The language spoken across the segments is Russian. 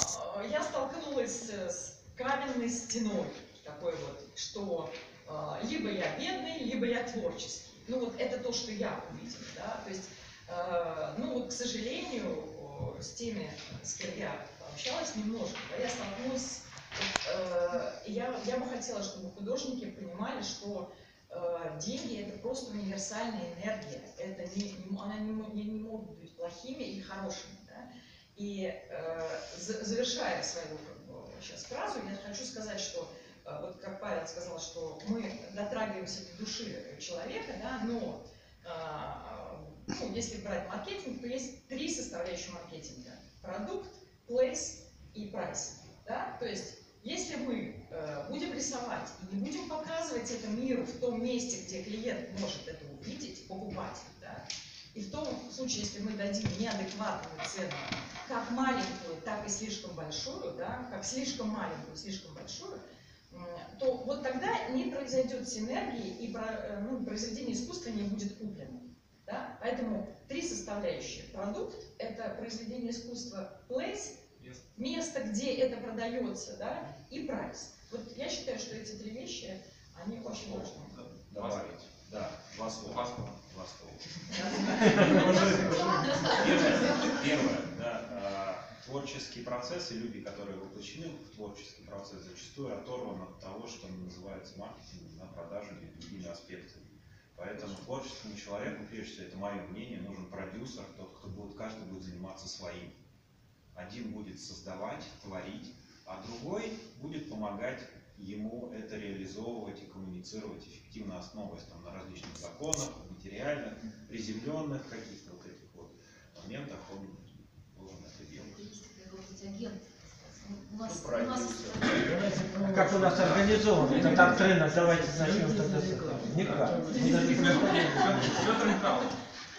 я столкнулась с каменной стеной, такой вот, что либо я бедный, либо я творческий. Ну вот это то, что я увидела, да, то есть, ну вот, к сожалению, с теми, с кем я общалась немножко, да, я столкнулась, я бы хотела, чтобы художники понимали, что деньги — это просто универсальная энергия, это она не могут быть плохими или хорошими, да? И завершая свою сейчас фразу, я хочу сказать, что вот как Павел сказал, что мы дотрагиваемся до души человека, да, но ну, если брать маркетинг, то есть 3 составляющих маркетинга: продукт, place и прайс, да? То есть если мы будем рисовать и не будем показывать это миру в том месте, где клиент может это увидеть, покупатель, да, и в том случае, если мы дадим неадекватную цену, как маленькую, так и слишком большую, да, как слишком маленькую, слишком большую, то вот тогда не произойдет синергии, и произведение искусства не будет куплено. Да? Поэтому 3 составляющие. Продукт — это произведение искусства, place — место, где это продается, да, и прайс. Вот я считаю, что эти 3 вещи, они очень важны. Добавить. Да, 2 слова. Первое, да, творческий процесс и люди, которые вовлечены в творческий процесс, зачастую оторваны от того, что называется маркетингом, да, продажами и другими аспектами. Поэтому творческому человеку, прежде всего, это мое мнение, нужен продюсер, тот, кто будет, каждый будет заниматься своим. Один будет создавать, творить, а другой будет помогать ему это реализовывать и коммуницировать эффективно, основываясь там на различных законах, материальных, приземленных каких-то вот этих вот моментах, он должен это делать. Как у нас организовано? Это доктрина, давайте начнем тогда с этого. Никак. Петр Михайлович.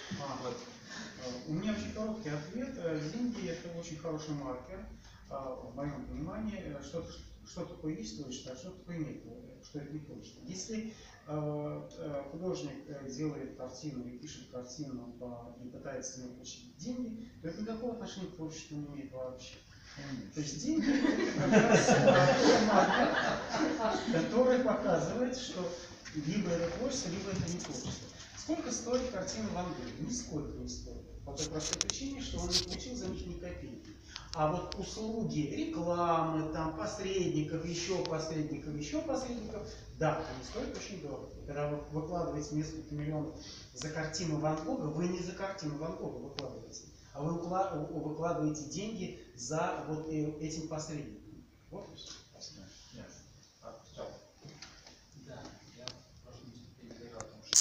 У меня очень короткий ответ. Деньги — это очень хороший маркер, в моем понимании, что такое есть точно, а что такое нет, что это не точно. Если художник делает картину и пишет картину и пытается на нее получить деньги, то это никакого отношения к творчеству не имеет вообще. То есть деньги — это как раз маркер, который показывает, что либо это творчество, либо это не творчество. Сколько стоит картина Ван Гога? Нисколько не стоит. По той простой причине, что он не получил за них ни копейки. А вот услуги рекламы, там, посредников, еще посредников, да, они стоят очень дорого. Когда вы выкладываете несколько миллионов за картину Ван Гога, вы не за картину Ван Гога выкладываете, а вы выкладываете деньги за вот этим посредником. Вот и все.